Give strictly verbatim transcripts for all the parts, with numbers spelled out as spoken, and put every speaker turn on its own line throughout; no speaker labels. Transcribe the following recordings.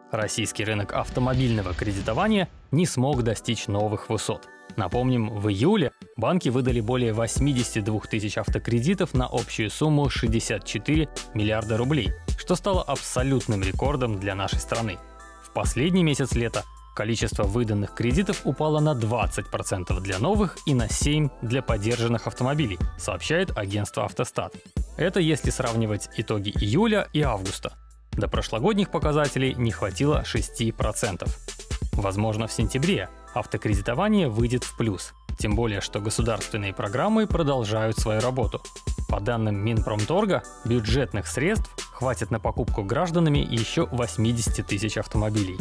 Российский рынок автомобильного кредитования не смог достичь новых высот. Напомним, в июле банки выдали более восьмидесяти двух тысяч автокредитов на общую сумму шестьдесят четыре миллиарда рублей, что стало абсолютным рекордом для нашей страны. В последний месяц лета количество выданных кредитов упало на двадцать процентов для новых и на семь процентов для подержанных автомобилей, сообщает агентство «Автостат». Это если сравнивать итоги июля и августа. До прошлогодних показателей не хватило шести процентов. Возможно, в сентябре автокредитование выйдет в плюс, тем более, что государственные программы продолжают свою работу. По данным Минпромторга, бюджетных средств хватит на покупку гражданами еще восьмидесяти тысяч автомобилей.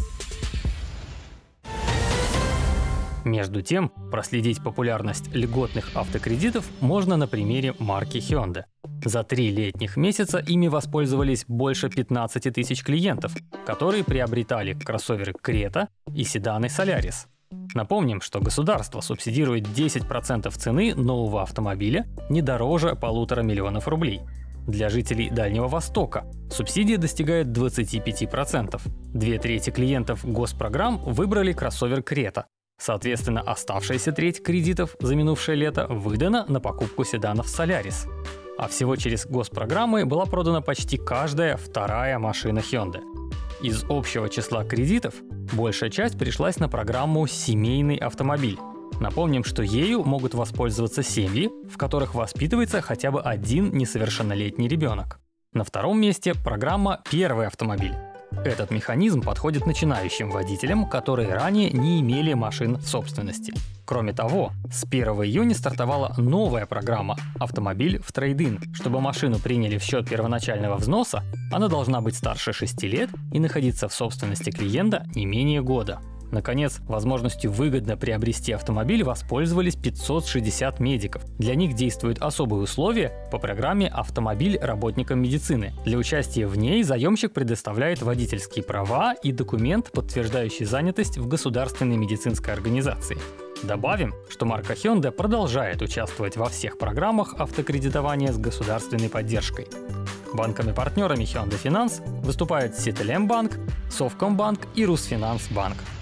Между тем, проследить популярность льготных автокредитов можно на примере марки Hyundai. За три летних месяца ими воспользовались больше пятнадцати тысяч клиентов, которые приобретали кроссоверы Creta и седаны Solaris. Напомним, что государство субсидирует десять процентов цены нового автомобиля не дороже полутора миллионов рублей. Для жителей Дальнего Востока субсидия достигает двадцати пяти процентов. Две трети клиентов госпрограмм выбрали кроссовер Creta. Соответственно, оставшаяся треть кредитов за минувшее лето выдана на покупку седанов Solaris. А всего через госпрограммы была продана почти каждая вторая машина Hyundai. Из общего числа кредитов большая часть пришлась на программу «Семейный автомобиль». Напомним, что ею могут воспользоваться семьи, в которых воспитывается хотя бы один несовершеннолетний ребенок. На втором месте программа «Первый автомобиль». Этот механизм подходит начинающим водителям, которые ранее не имели машин в собственности. Кроме того, с первого июня стартовала новая программа «Автомобиль в трейд-ин». Чтобы машину приняли в счет первоначального взноса, она должна быть старше шести лет и находиться в собственности клиента не менее года. Наконец, возможностью выгодно приобрести автомобиль воспользовались пятьсот шестьдесят медиков. Для них действуют особые условия по программе «Автомобиль работникам медицины». Для участия в ней заемщик предоставляет водительские права и документ, подтверждающий занятость в государственной медицинской организации. Добавим, что марка Hyundai продолжает участвовать во всех программах автокредитования с государственной поддержкой. Банками-партнерами Hyundai Finance выступают Сетелем Банк, Совкомбанк и Русфинанс Банк.